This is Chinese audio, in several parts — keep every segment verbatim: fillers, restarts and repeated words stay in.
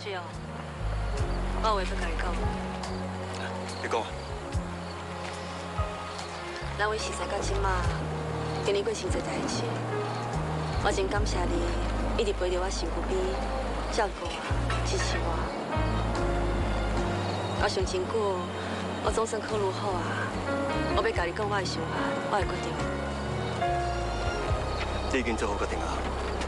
志哦，我有话要甲你讲。 你讲啊。 咱为实在到即马，经历过真侪代志，我真感谢你一直陪在我身躯边，照顾我、支持我。我想真久，我总算考虑好啊，我要甲你讲我的想法，我的决定。 你已经做好决定啊？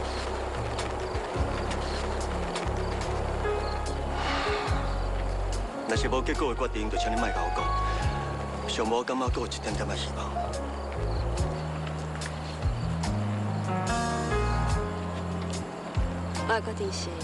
若是无结果的决定，就请你莫甲我讲。上无，我感觉还有一点点的希望。 我的决定是，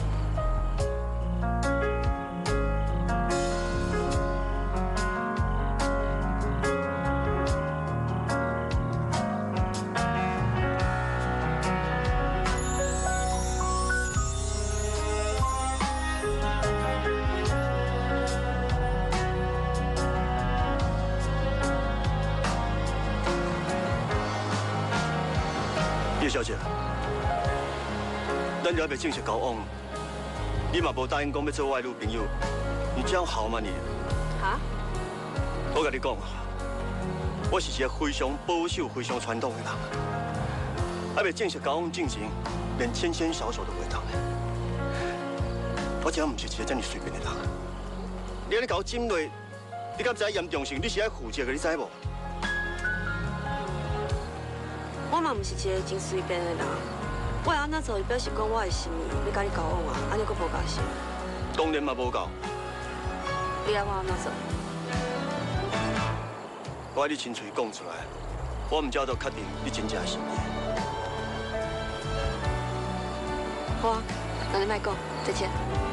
叶小姐，咱还未正式交往，你嘛无答应讲要做我的女朋友，你这样好吗你？ 哈？ 我跟你讲啊，我是一个非常保守、非常传统的人，还未正式交往进前，连牵牵小手都袂当的。我真唔是一个这么随便的人。你安尼搞我จิ้落，你敢知严重性？你是爱负责的，你知无？ 我嘛唔是一个真随便的人，我会安怎做，表示讲我的心意要甲你交往啊，安尼佫无够心。 当然嘛无够。 你爱我安怎做？ 我爱你亲嘴讲出来，我唔叫做确定你真正的心意。 好啊，那你莫讲，再见。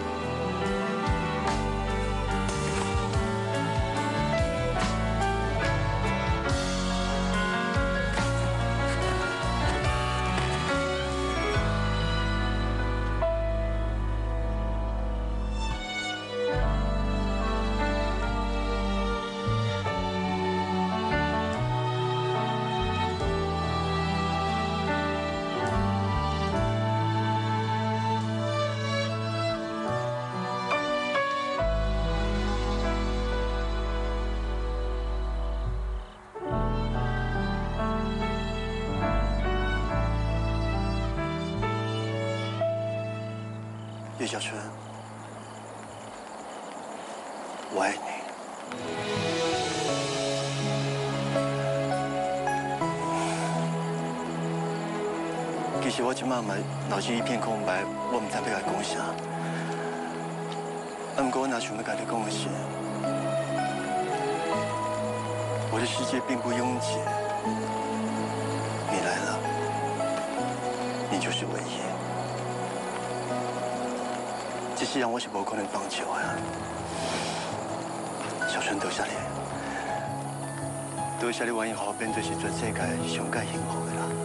叶小春，我爱你。其实我即马嘛脑筋一片空白，我唔知要甲讲啥。啊，不过我若想要甲你讲的是，我的世界并不拥挤，你来了，你就是唯一。 这世人我是无可能放弃的啊！小春，多谢你，多谢你愿意和我变做是全世界上界幸福的人。